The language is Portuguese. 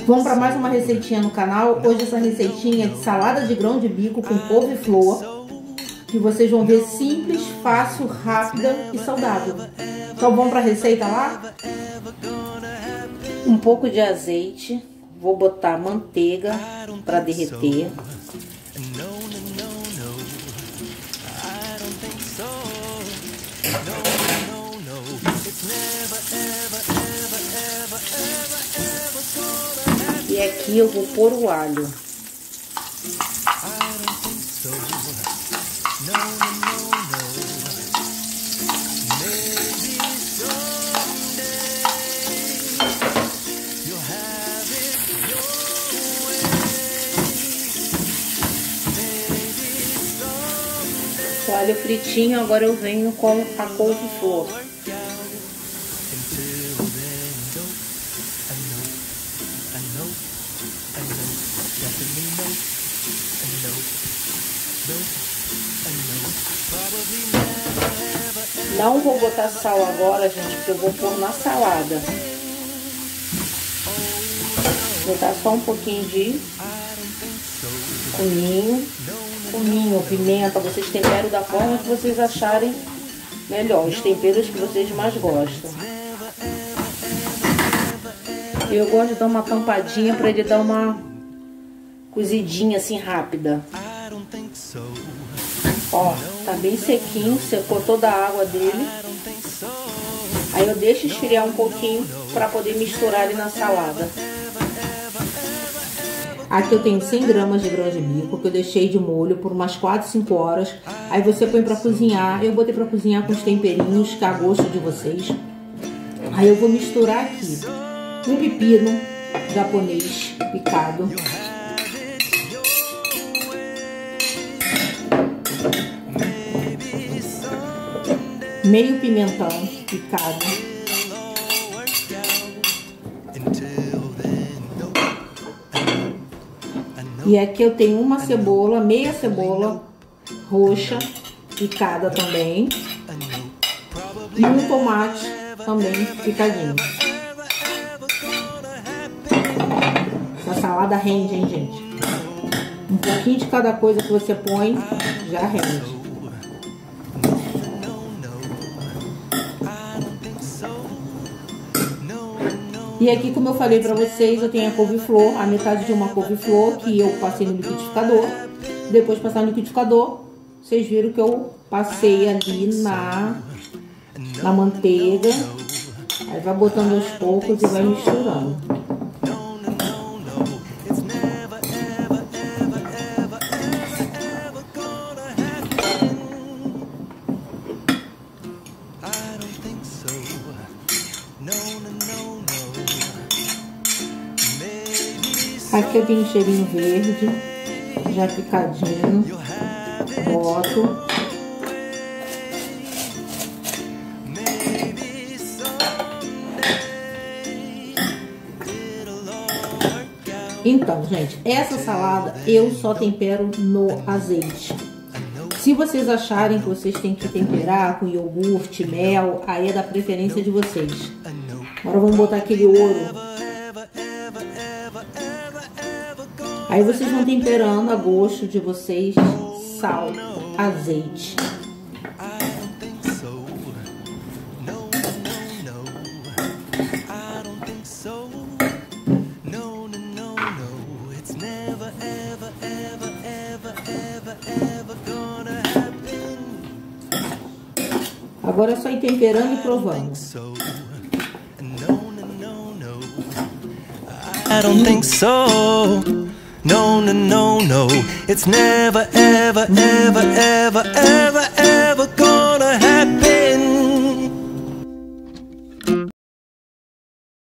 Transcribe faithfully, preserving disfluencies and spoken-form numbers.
Vamos para mais uma receitinha no canal. Hoje essa receitinha é de salada de grão de bico com couve-flor, que vocês vão ver simples, fácil, rápida e saudável. Então vamos para a receita lá? Um pouco de azeite, vou botar manteiga para derreter. E aqui eu vou pôr o alho. O alho fritinho, agora eu venho com a couve-flor. Não vou botar sal agora, gente, porque eu vou pôr na salada. Vou botar só um pouquinho de cominho. Cominho, pimenta, vocês temperam da forma que vocês acharem melhor, os temperos que vocês mais gostam. Eu gosto de dar uma tampadinha para ele dar uma cozidinha assim rápida. Ó, tá bem sequinho, secou toda a água dele. Aí eu deixo esfriar um pouquinho para poder misturar ele na salada. Aqui eu tenho cem gramas de grão de bico, que eu deixei de molho por umas quatro, cinco horas. Aí você põe pra cozinhar. Eu botei pra cozinhar com os temperinhos, que é a gosto de vocês. Aí eu vou misturar aqui um pepino japonês picado. Meio pimentão picado. E aqui eu tenho uma cebola, meia cebola roxa, picada também. E um tomate também picadinho. Essa salada rende, hein, gente? Um pouquinho de cada coisa que você põe, já rende. E aqui, como eu falei pra vocês, eu tenho a couve-flor, a metade de uma couve-flor que eu passei no liquidificador. Depois de passar no liquidificador, vocês viram que eu passei ali na, na manteiga. Aí vai botando aos poucos e vai misturando. Aqui eu tenho um cheirinho verde, já picadinho, boto. Então, gente, essa salada eu só tempero no azeite. Se vocês acharem que vocês têm que temperar com iogurte, mel, aí é da preferência de vocês. Agora vamos botar aquele ouro. Aí vocês vão temperando a gosto de vocês, sal, azeite. Agora é só ir temperando e provando. I don't think so. No, no, no, no. It's never, ever, ever, ever, ever,